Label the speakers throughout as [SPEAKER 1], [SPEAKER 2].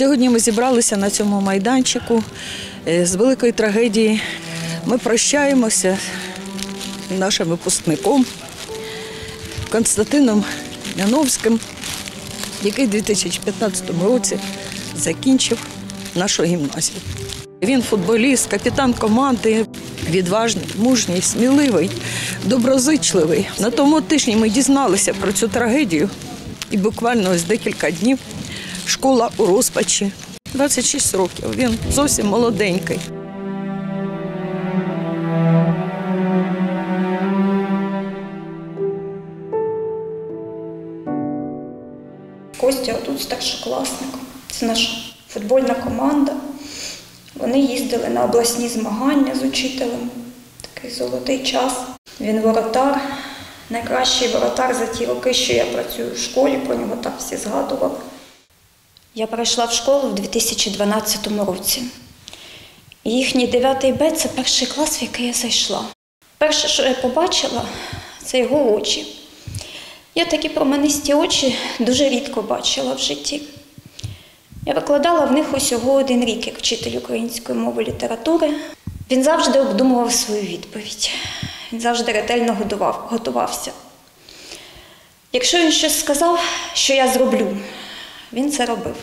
[SPEAKER 1] Сьогодні ми зібралися на цьому майданчику з великої трагедії. Ми прощаємося з нашим випускником Константином Яновським, який у 2015 році закінчив нашу гімназію. Він футболіст, капітан команди, відважний, мужній, сміливий, доброзичливий. На тому тижні ми дізналися про цю трагедію і буквально ось декілька днів школа у розпачі. 26 років, він зовсім молоденький.
[SPEAKER 2] Костя тут старшокласник, це наша футбольна команда. Вони їздили на обласні змагання з учителем. Такий золотий час. Він воротар, найкращий воротар за ті роки, що я працюю в школі, про нього так всі згадували. Я прийшла в школу в 2012 році. І їхній 9 Б – це перший клас, в який я зайшла. Перше, що я побачила, це його очі. Я такі променисті очі дуже рідко бачила в житті. Я викладала в них усього 1 рік як вчитель української мови і літератури. Він завжди обдумував свою відповідь. Він завжди ретельно готувався. Якщо він щось сказав, що я зроблю, він це робив.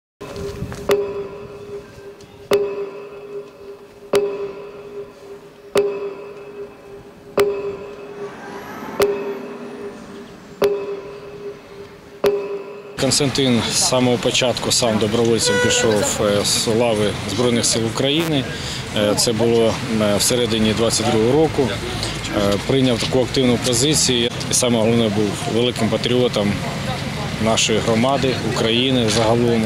[SPEAKER 3] Константин з самого початку сам добровольцем пішов з лави Збройних сил України. Це було всередині 22-го року. Прийняв таку активну позицію. І саме головне, був великим патріотом нашої громади, України загалом.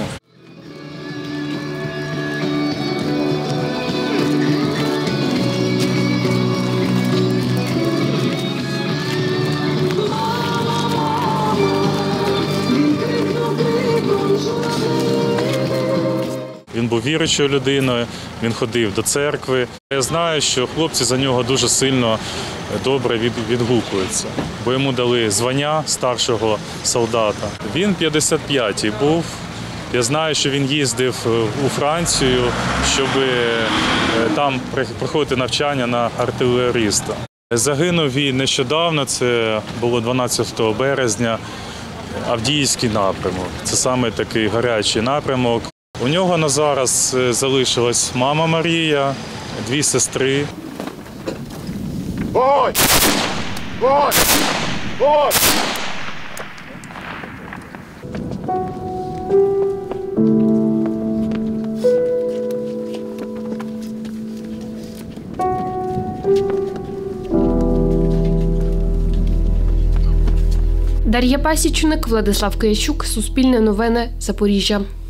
[SPEAKER 4] Він був віруючою людиною, він ходив до церкви. Я знаю, що хлопці за нього дуже сильно добре відгукуються, бо йому дали звання старшого солдата. Він 55-й був. Я знаю, що він їздив у Францію, щоб там проходити навчання на артилериста. Загинув він нещодавно, це було 12 березня, Авдіївський напрямок. Це саме такий гарячий напрямок. У нього на зараз залишилась мама Марія, 2 сестри. Вогонь! Вогонь! Вогонь!
[SPEAKER 5] Дар'я Пасічник, Владислав Киящук, Суспільне новини, Запоріжжя.